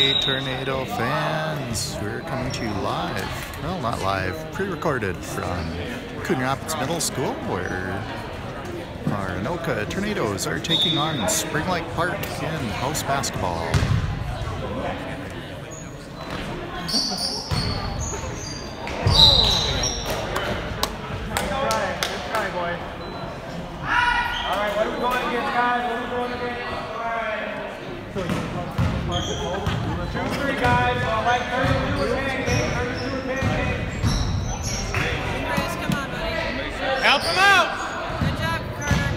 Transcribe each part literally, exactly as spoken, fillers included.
Hey, Tornado fans, we're coming to you live, well, not live, pre-recorded from Coon Rapids Middle School, where our Anoka Tornadoes are taking on Spring Lake Park in house basketball. Alright, what are we going against, guys? What are we going against? Two, three guys. All right, thirty-two with pancake. thirty-two with pancake. Chris, come on, buddy. Help him out! Good job, Carter.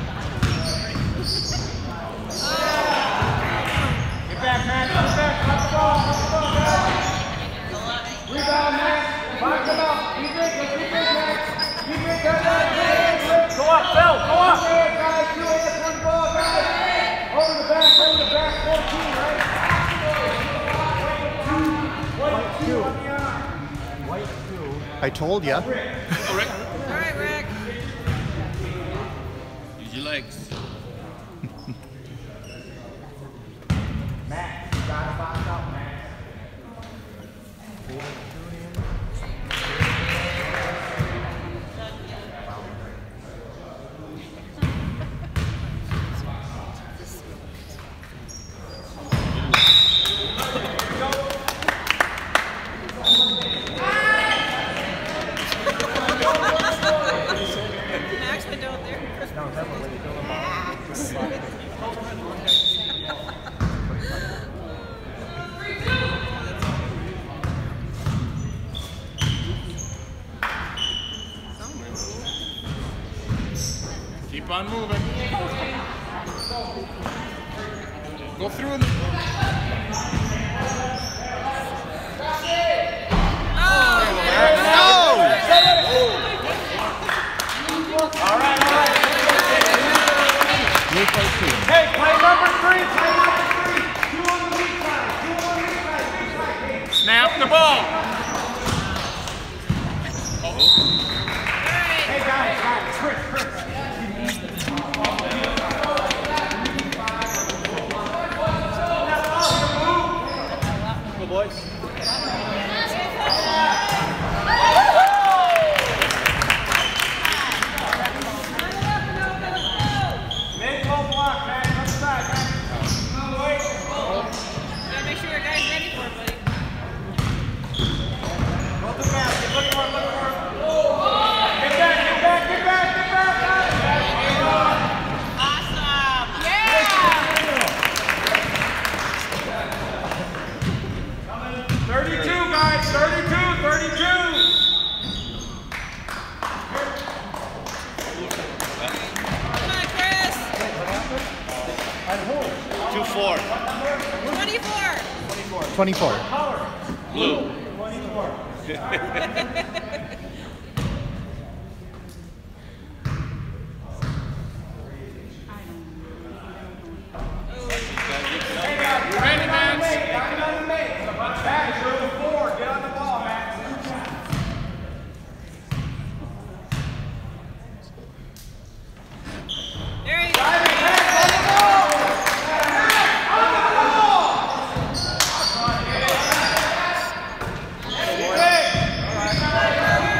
Oh. Get back, Max. Get back. Up the ball. Up the ball, guys. Rebound, Max. Box him up. Keep it. Keep it, Max. Keep it. Go up. Go up, Phil. Go up. Two hands, guys. Two hands. One ball, guys. Over the back. Over the back. fourteen, right? White two. White two. I told ya. All right, Rick. Use your legs. Max, you gotta box out, Max. Max went down there. No, never really go about. Keep on moving. Go through the... All right, all right. Hey, play number three, play number three. Two on the weak side, two on the weak side, weak side. Hey. Snap the ball. Hey, guys, guys, Chris, Chris. Go, boys. Two four. twenty-four. twenty-four. Blue. Ready, man? Max, you're the four. Get on the ball, Max. There you go. Hey!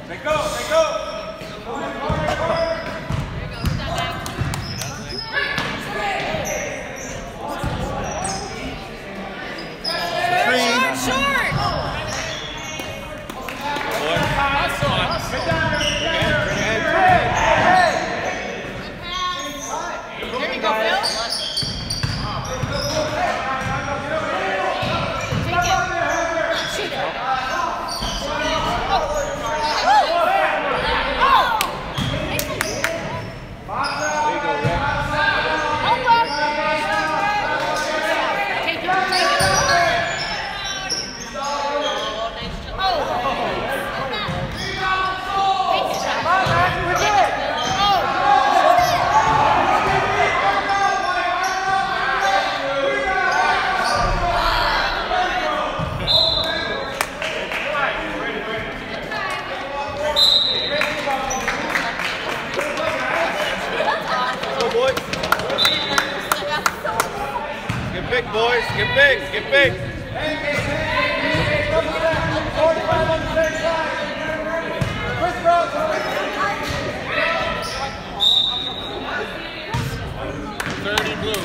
Get big, boys. Get big. Get big. thirty blue.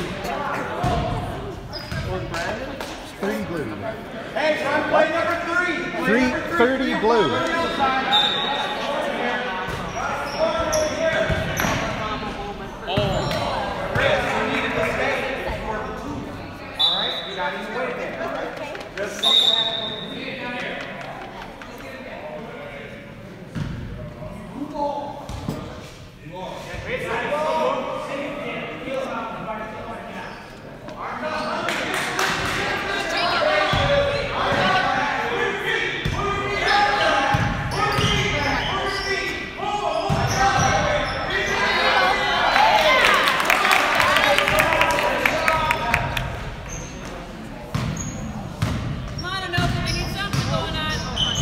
thirty blue. Hey, try to play number three. Three, thirty blue. Come on, Anoka, we need something going on.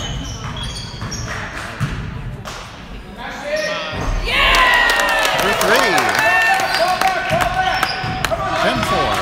For three. ten four.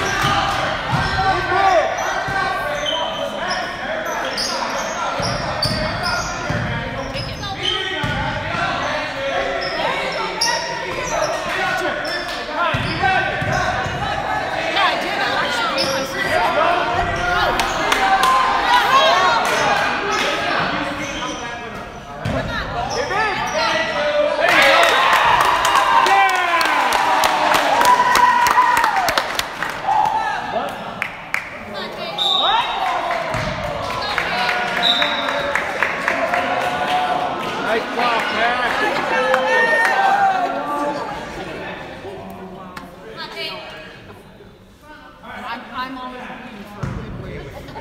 I'm always looking for a good way.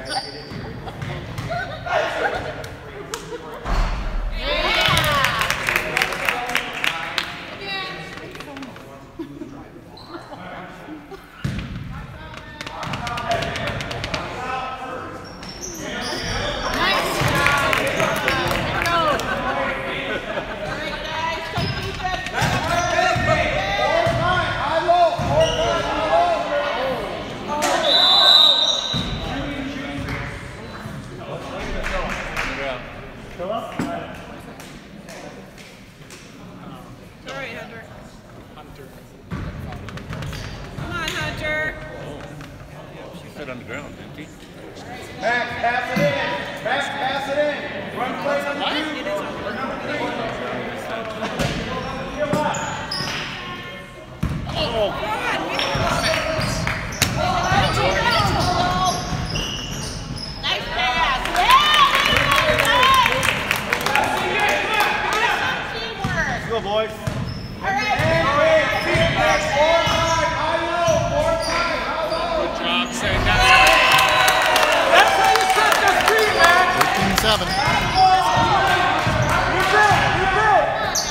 Sorry, Hunter. Come on, Hunter. She sat on the ground, didn't she? Max, pass it in. Max, pass it in. Run play number two. Or number three. Oh, God. Nice pass. Yeah! Let's go, boys. Good job, say that. That's how you set the speed, man. thirteen seven. You build, you build.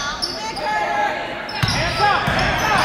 Hands up, hands up.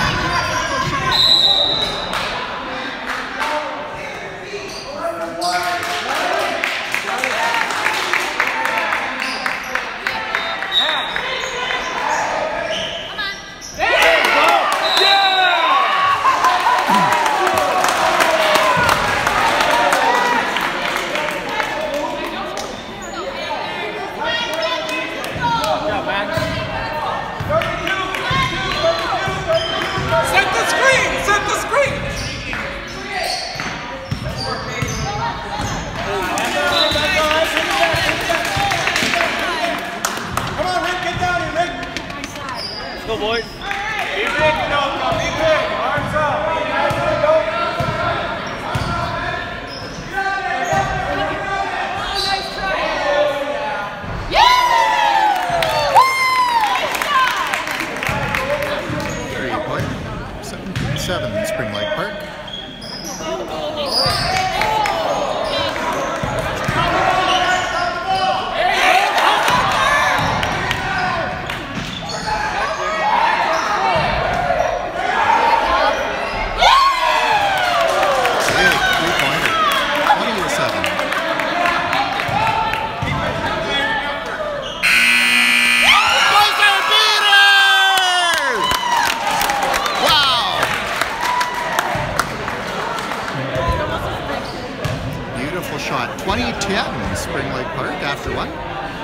beautiful shot. twenty ten, Spring Lake Park after one.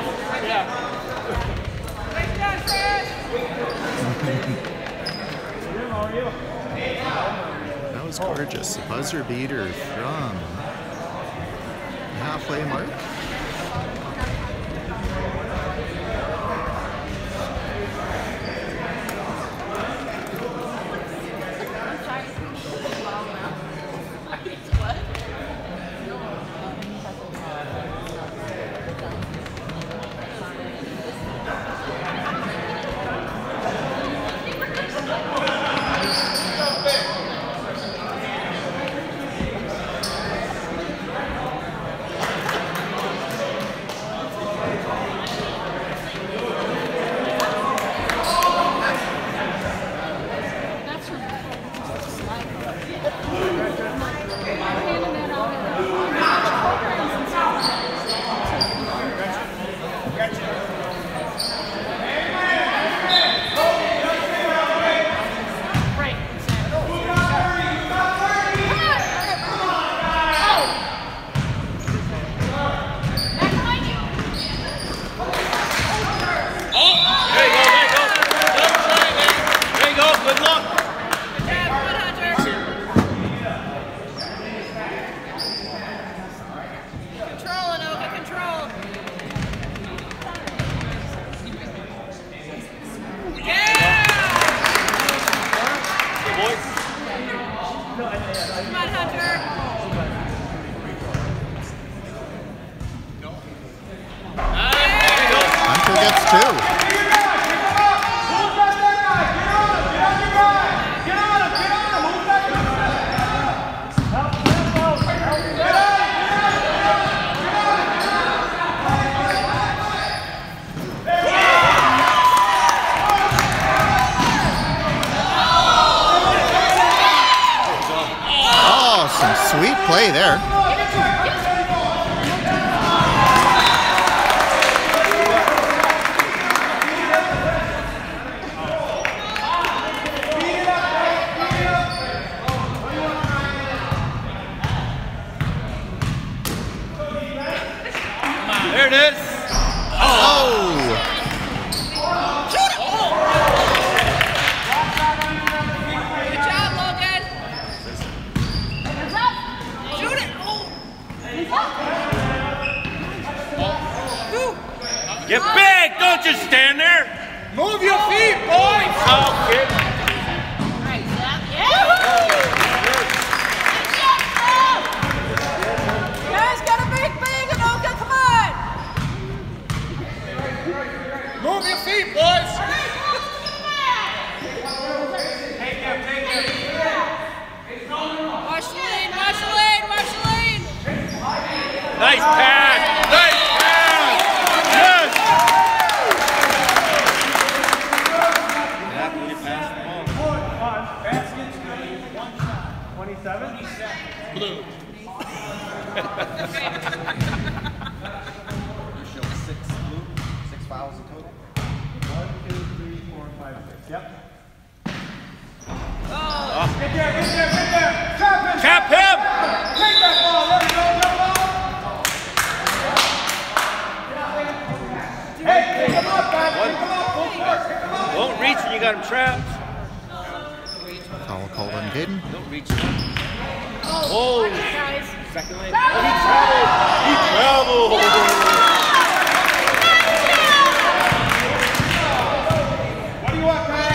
That was gorgeous. A buzzer beater from the halfway mark. Sweet play there. There it is. Oh! Good job, Logan. Shoot it. Get big! Don't just stand there! Move your feet, boys! Oh, kid. Right, Zach. Yeah. Guys, gotta make big, Anoka. Come on. Move your feet, boys! Watch the lane, watch the lane, watch the lane. Nice pass! Nice pass! Yes! Yeah, when you pass the ball. Baskets, one shot. twenty-seven? Blue. You show six blue, six fouls in total. One, two, three, four, five, six. Yep. Oh. Get there, get there, get there! Trap him! Trap him! Take that ball, let it go, let it go! Hey, pick him up, guys, pick him up, full force, pick him up! Don't reach when you got him trapped. Foul called on Gaden. Don't reach. Oh, guys. Second lane. Oh, he traveled! He traveled! What do you want, guys?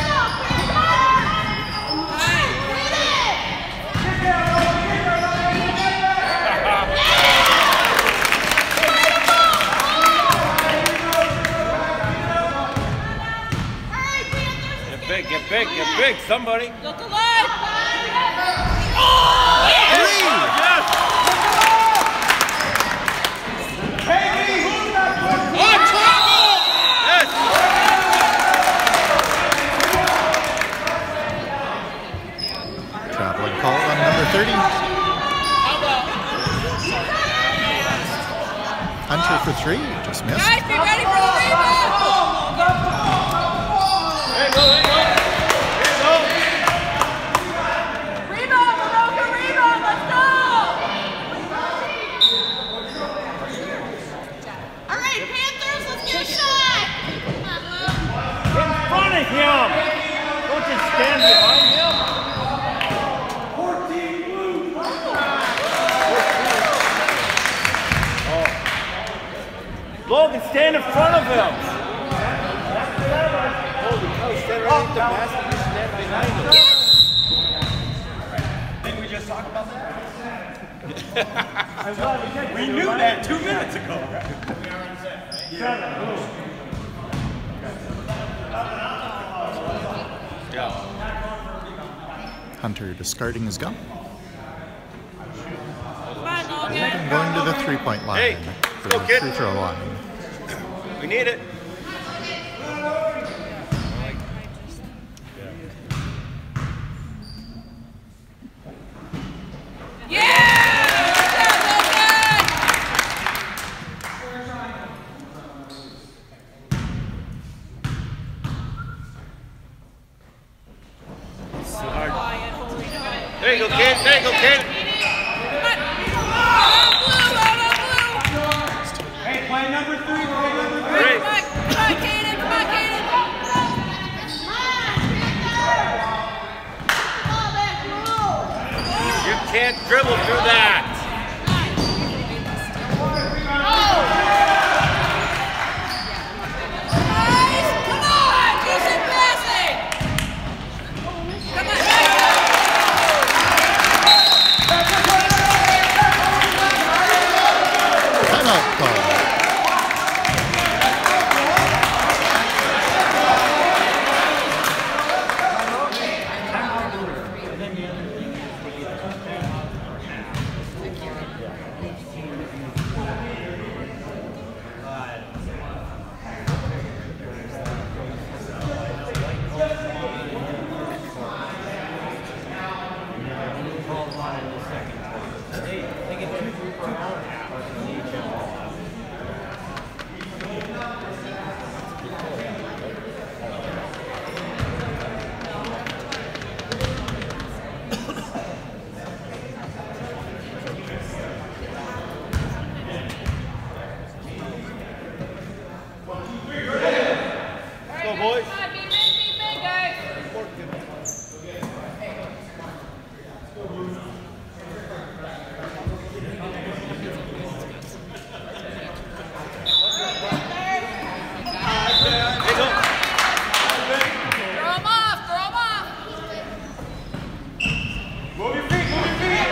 Get big, get big, get big, somebody. Look alive. Three! Yes! Oh, travel! Yes! Traveling call on number thirty. Hunter for three, just missed. Guys, be ready for the rebound. There you go, there you go. Rebound, Anoka, rebound, let's go. Logan, stand in front of him. Holy cow, stand right at the basket. You stand behind him. Didn't we just talk about that? We knew that two minutes ago. Yeah. Hunter discarding his gun. Come on, Logan. And going to the three-point line Hey, for go, the kid. free throw line. We need it. There you go, kid. There you go, kid. Hey, play number three, play number three. Great. Come on, come on, Kaden. Come on, Kaden. You can't dribble through that. Guys, come on. Do some passing. Come on, guys. Timeout call. Go, boys. Come on, be big, be big, guys. There you go. Throw 'em off, throw 'em off. Move your feet, move your feet.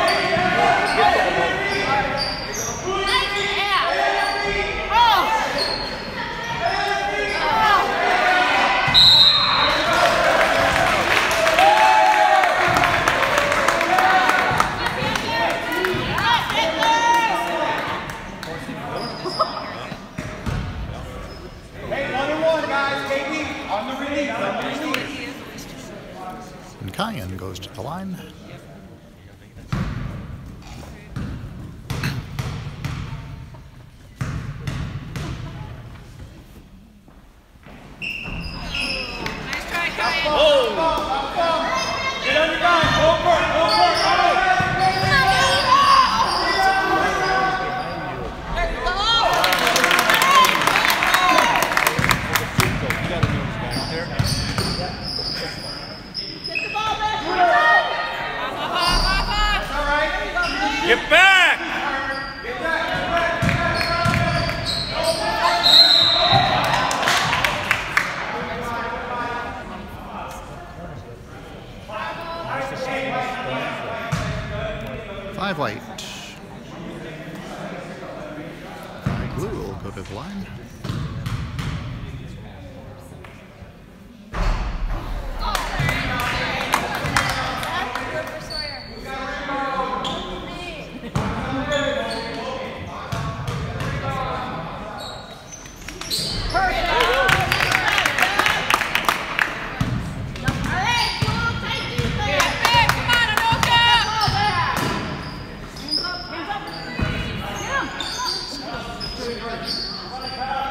Hey, one and one, guys. K D on the release, on the release. And Kyan goes to the line. Nice try, Kyan. Oh. Get on your guy. Go for it, go for it, go. Get back. Five white. Five blue will go to the line. Come on, Anoka. Hands up, hands up. Get him.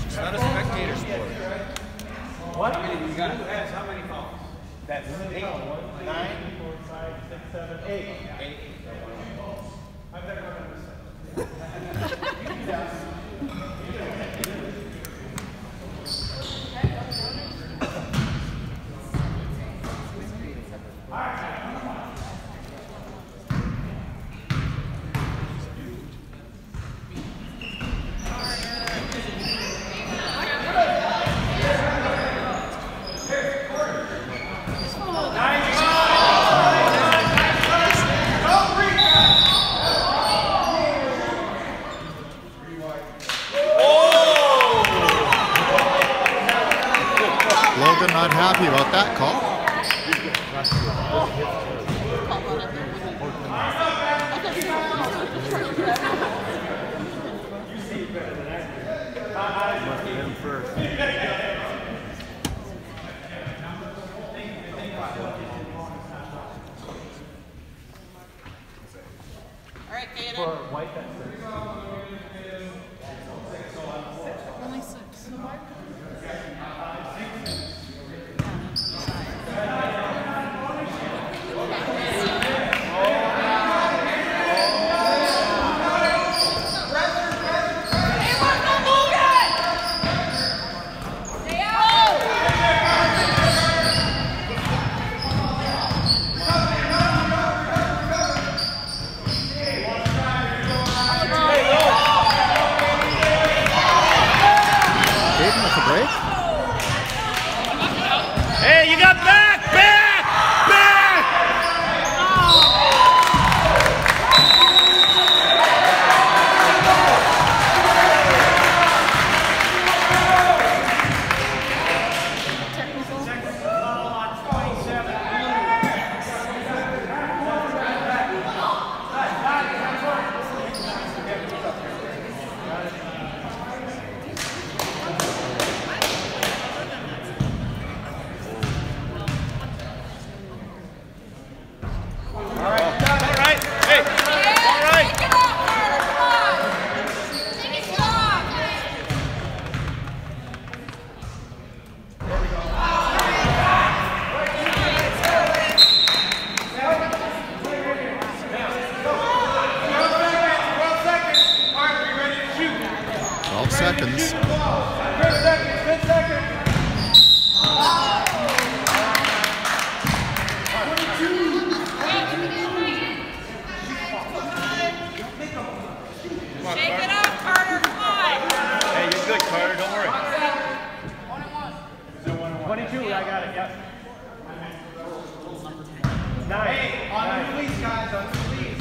It's not a spectator sport. What? How many you got? Who has how many fouls? That's eight. Nine. Four, five, six, seven, eight. Eight. I've never done this. Logan not happy about that call. Must have him first. All right, Kaden. For white, that's Only six. Caden with the break. Hey, you got back, back, back! All right, hey, all right. Take it off, Carter. Come on. Take it off. twelve seconds. ten seconds, ten seconds. Shake it off, Carter. Come on. Hey, you're good, Carter, don't worry. twenty-two, I got it, yep. Nine. Hey, on the release, guys, on the release.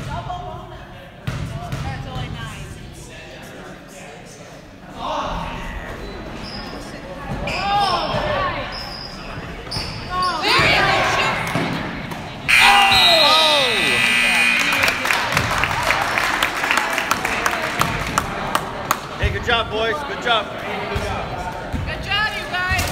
That's only nine. There you go. Shoot. Hey, good job, boys, good job. Good job, you guys.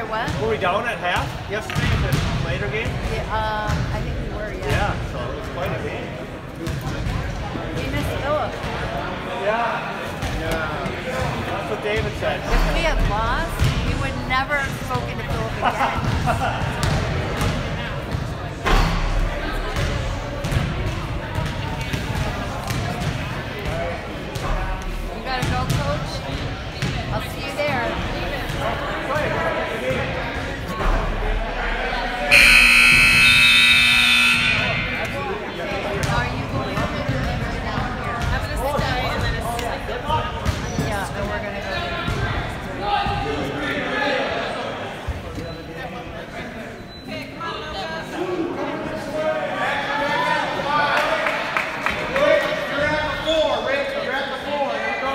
what? Were we down at half yesterday in the later game? Yeah, um, I think we were, yeah. Yeah, so it was quite a game. We missed Philip. Yeah. Yeah. That's what David said. If we had lost, we would never have spoken to Philip again. You gotta go, Coach. I'll see you there. Are you going up there or down here? I'm gonna stay and then it's Yeah, and we're gonna go there. okay, come on, Anoka. You're at the floor, Rick. You're at the floor. Here we go.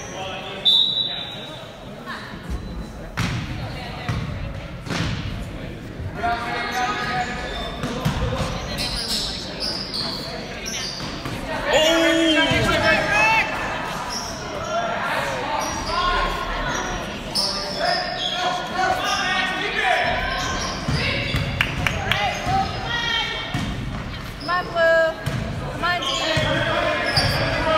Come on, Blue. Come on, Dean.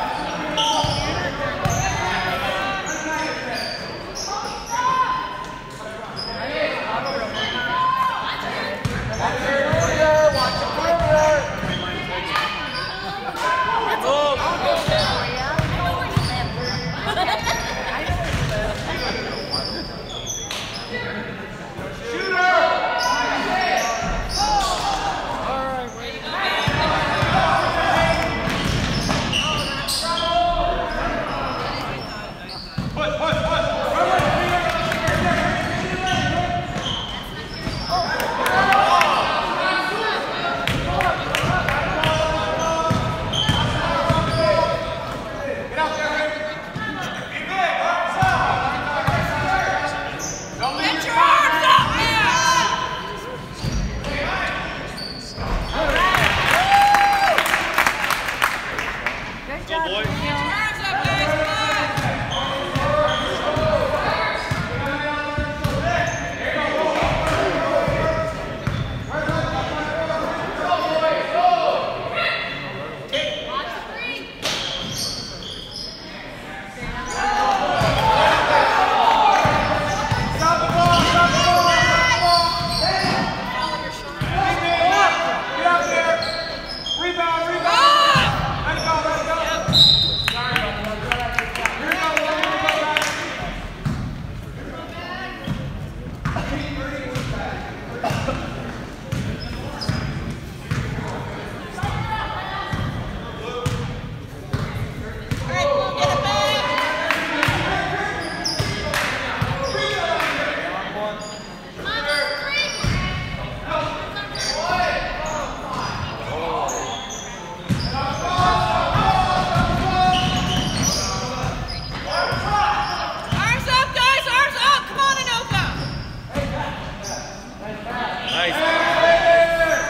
Get your arms up, man! Good job, boys. Daniel. Arms up, guys, come on! Stop the ball. Stop the ball. Stop the ball. Get out there. Rebound. Rebound. Let it go. Let it go. Here we go. Here we go, guys. All right, Blue, get it back! Arms up, guys! Arms up! Come on, Anoka! Nice.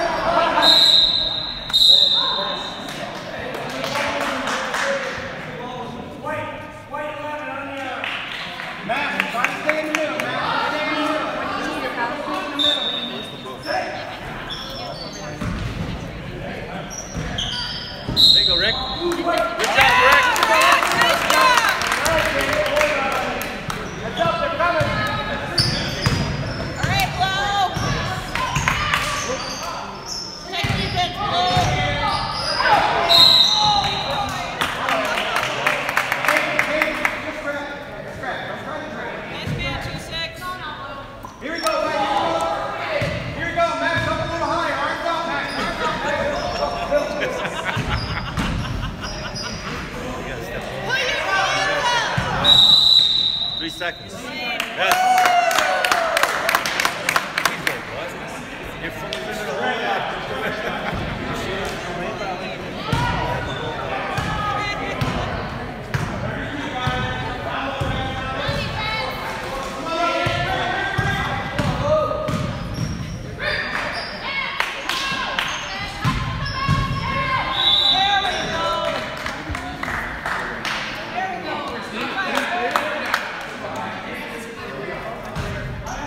Matt, try to stay in the middle, Matt. Stay in the middle. What do you need? A foul? What do you need? There you go, Rick. Good job, Rick. Nice job! Heads up, they're coming. All right, Blue! Take defense, Blue! Just grab it. Just grab it. Don't try to drag it. Nice man, two six. Here we go, Matt. Here we go, Matt. Up a little higher. Arms up, Matt. Arms up, Matt. Put your hands up! Three seconds. Yes. He's like, what? You're fully There we go.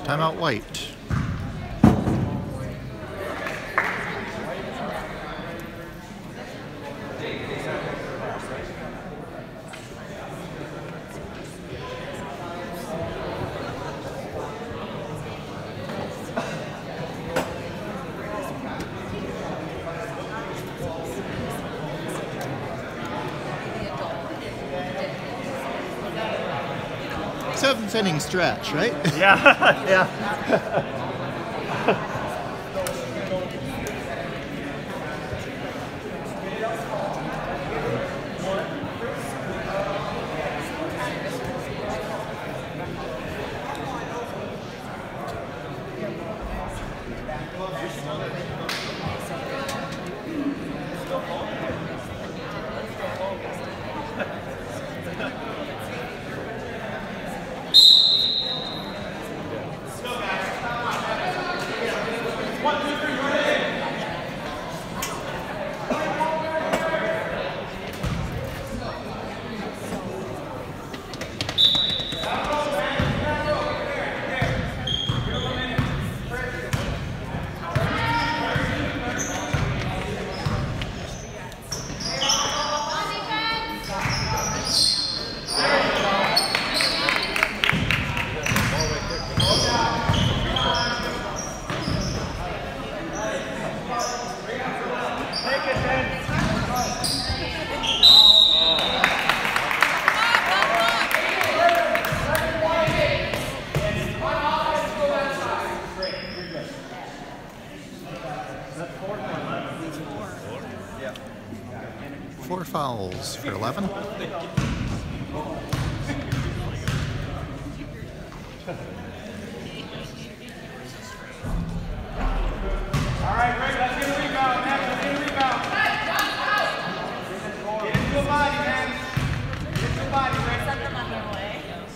Timeout White. Seventh inning stretch, right? Yeah, yeah. Four fouls for eleven. All right, Rick, let's get a rebound, man. Let's get a rebound. Get into a body, man. Get into a body, Rick. Set them on their way.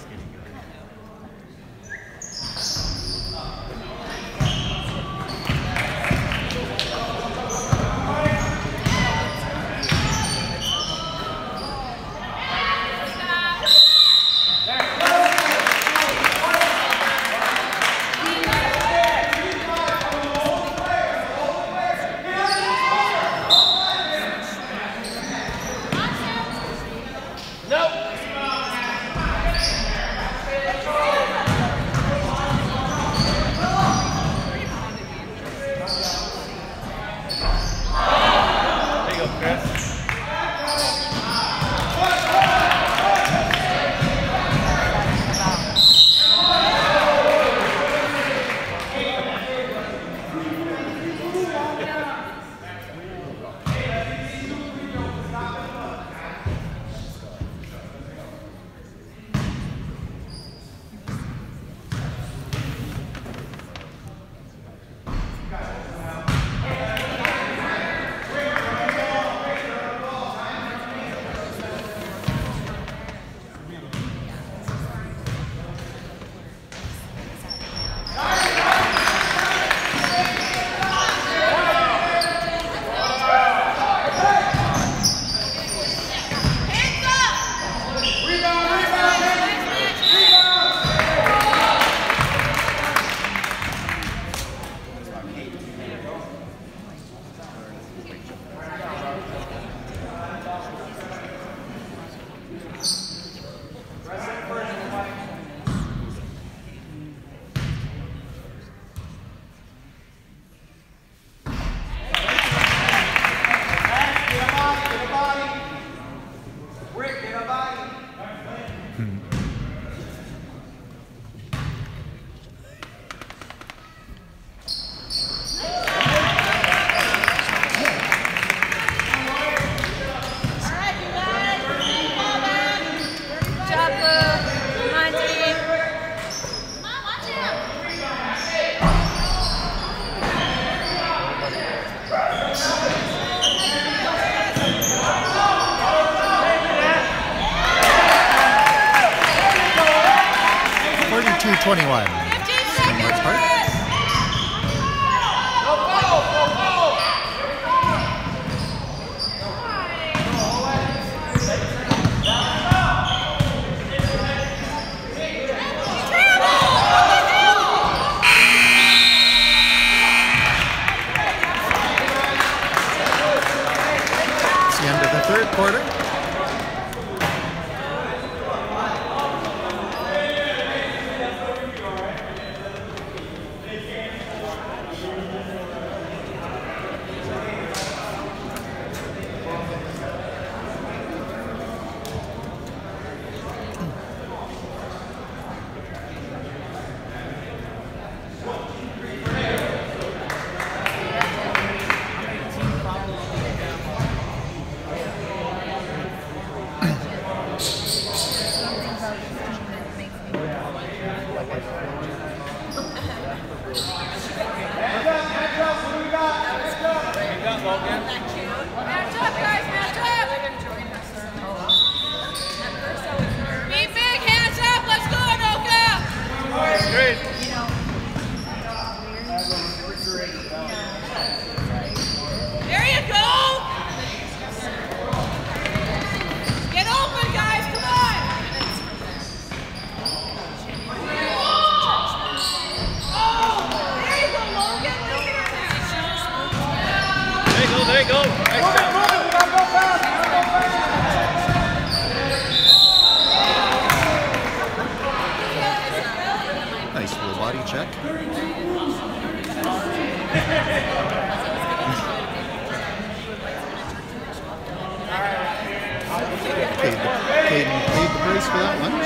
forty-two twenty-one. What's part? Match up, guys, match up! Be big, hands up, let's go, Anoka! Great. There you go! Get open, guys, come on! Oh, there you go, Logan, look at There you go, there you go. Nice job. Nice full body check. Paid the, paid, paid the price for that one.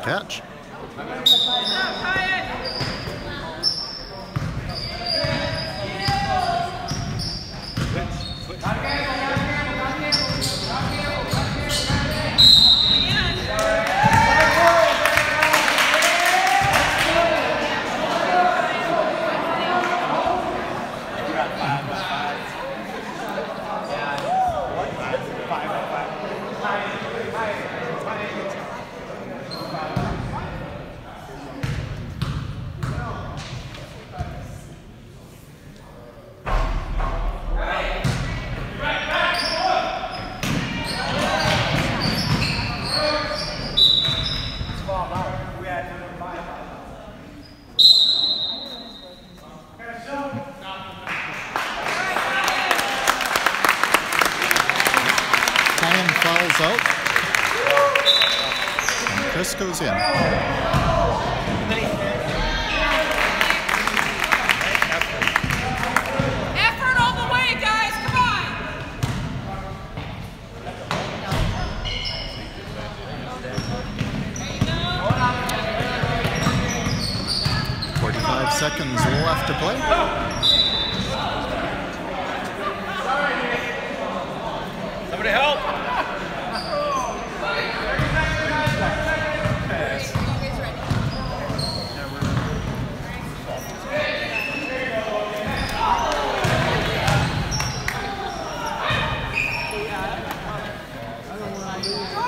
catch. Falls out, and Chris goes in. Effort all the way, guys. Come on. forty-five seconds left to play. Somebody help! Go!